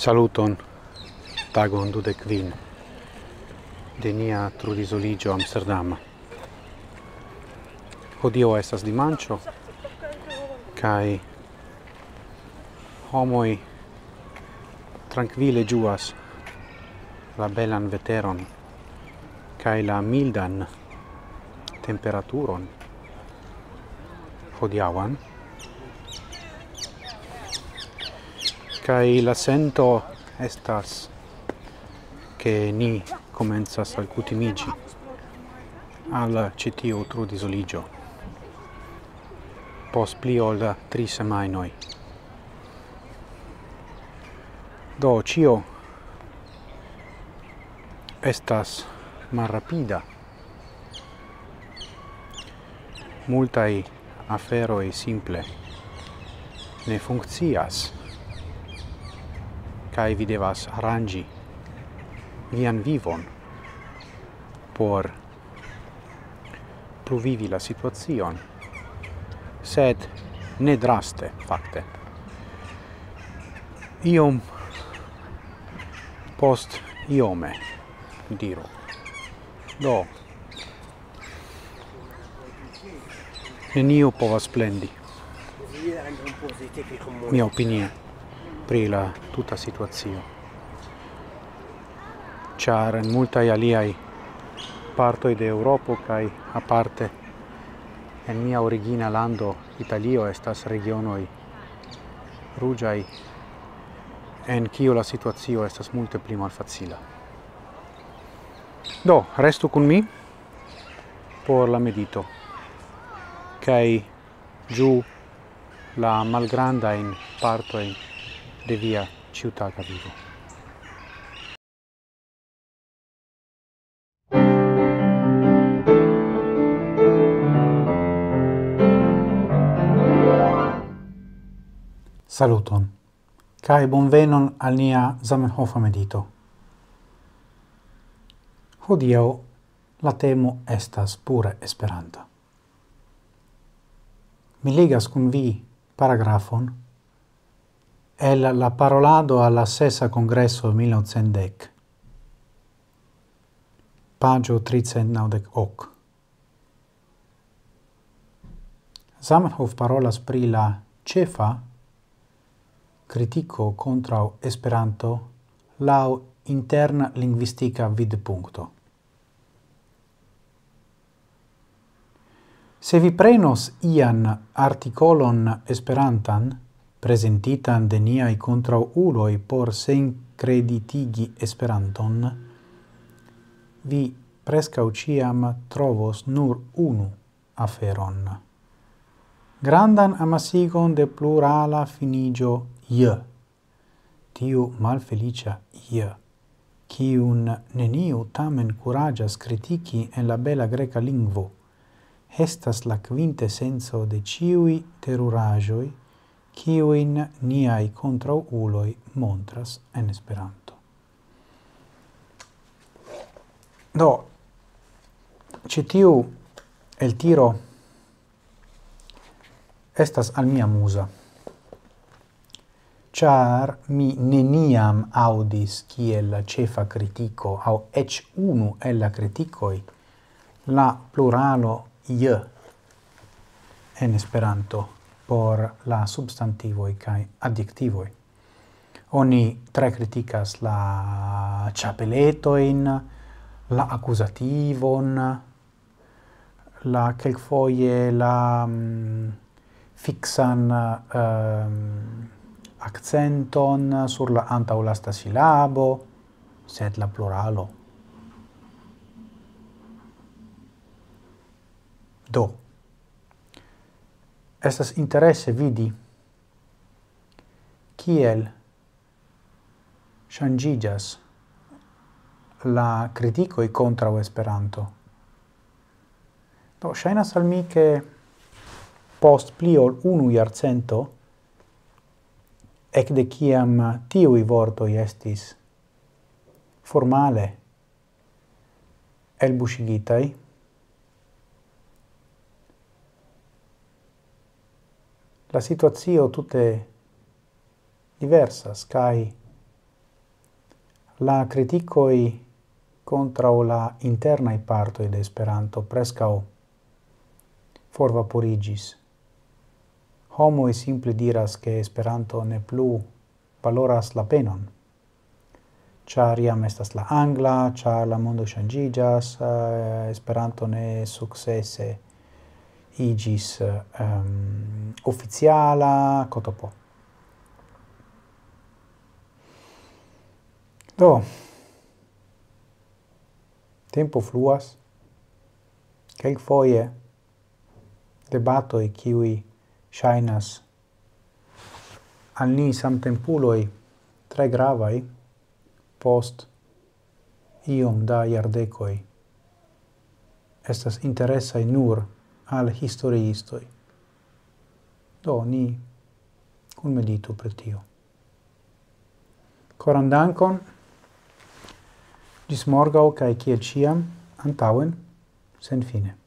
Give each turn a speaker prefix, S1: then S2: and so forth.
S1: Saluton, tagon 25 de nia trudisoligio Amsterdama. Hodio estas dimanĉo, kaj homoj trankvile ĝuas la belan veteron kaj la mildan temperaturon hodiaŭan. Kai la sento estas che ni comenzas al cutimigi al citiu trudisoligio pos pli ol 3 semainoi. Do cio estas malrapida. Multai aferoi simple ne funkcias. Kai vi devas arrangi vian vivon por pluvivi la situacion, sed ne draste, fakte. Iom post iome, diru. Do, neniu povas plendi mia opinie pri la tuta situazio. Char en multaj aliaj partoj de Eŭropo kaj aparte en mia origina lando Italio estas regionoj ruĝaj en kiu la situacio estas multe pli malfacila. Do, restu kun mi por la medito kaj ĝuu la malgrandajn partojn de via ciutaga vivo. Saluton, kai bonvenon al nia Zamenhof medito. Hodiaŭ la temo estas pure Esperanta. Mi legas kun vi paragrafon el la parolado alla sesa congresso 1910. Pagio 398. Zamenhof parolas pri la cefa critico contra Esperanto lau interna linguistica vidpunkto. Se vi prenos ian articolon Esperantan, presentitan de niai kontraŭuloj por senkreditigi Esperanton, vi preskaŭ ĉiam trovos nur unu aferon. Grandan amasigon de plurala finigio j, tiu malfelicia j, kiun neniu tamen kuraĝas kritiki en la bela greka lingvo, estas la quintesenco de ĉiuj teruraĵoj kiujn niai kontraŭuloj montras en Esperanto. Do, ĉi tiu eltiro estas al mia muza, ĉar mi neniam aŭdis kiel la ĉefa kritiko aŭ eĉ unu el la kritikoj la pluralo j en Esperanto por la substantivoi kai adjektivoi. Oni tre criticas la chapeletoin, la accusativon, la kelkfoje la fixan accenton sur la antaŭlasta silabo, sed la pluralo. Do, estas interesse vidi kiel ŝanĝiĝas la kritikoj kontraŭ Esperanto. Do, ŝajnas al mi ke post pli ol unu jarcento, ekde kiam tiuj vortoj estis formale elbuŝigitaj, la situazio tutte diversas, kai La criticoi contra la internai partoi de Esperanto prescau forvaporigis. Homoi simple diras che Esperanto ne plu valoras la penon. Char iam estas la angla, char la mondo changigas, Esperanto ne successe igis officiala, cotopo. Do, tempo fluas, kelkfoje debatoi kiui shainas al ni samtempuloi tre gravai post iom da iardecoi estas interessai nur al historiistoi. Do, ni kun meditu per tio. Coran dankon, gis morgau, cae kiel ciam, antauen, sen fine.